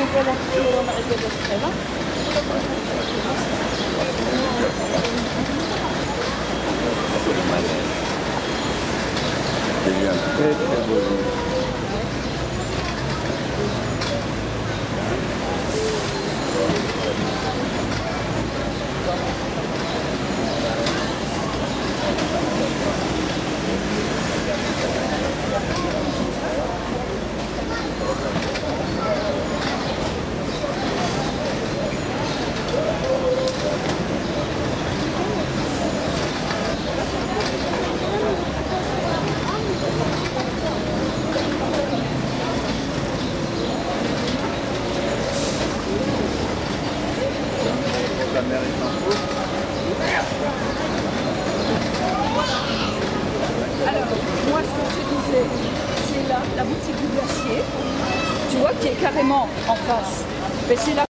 Très très beau. La mer est en haut. Alors, moi, ce que je te disais, c'est là, la boutique du glacier, tu vois, qui est carrément en face. Mais c'est là.